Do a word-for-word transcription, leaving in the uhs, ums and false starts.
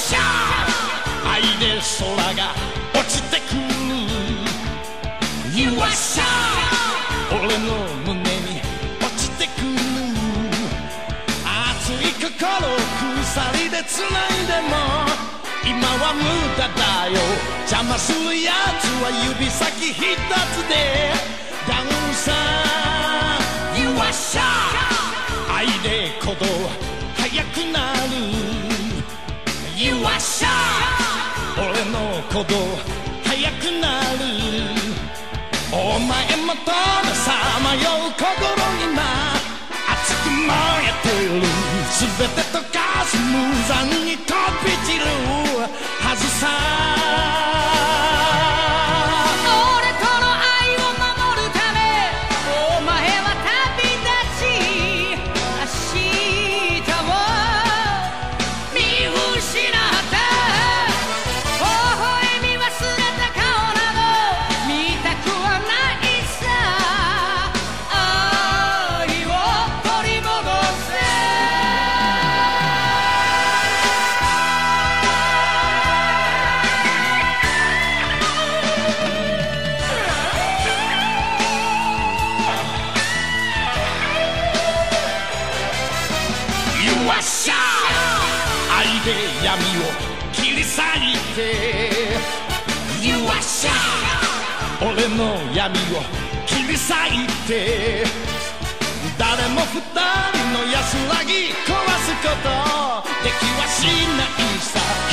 しゃ愛で空が落ちてくる You are shy 俺の胸に落ちてくる熱い心鎖で繋いでも今は無駄だよ邪魔するやつは指先一つでダウンさ You are shy 愛で鼓動速くなる You are shy 俺の鼓動速くなるお前もとのさまよう心今熱く燃えてる全て溶かす無残に飛び散るはずさ俺との愛を守るためお前は旅立ち明日を見失った微笑み忘れた顔など見たくはないさ愛を取り戻せ You are shy 愛で闇を切り裂いて You are shy 俺の闇を切り裂いて誰も二人の安らぎ壊すことできはしないさ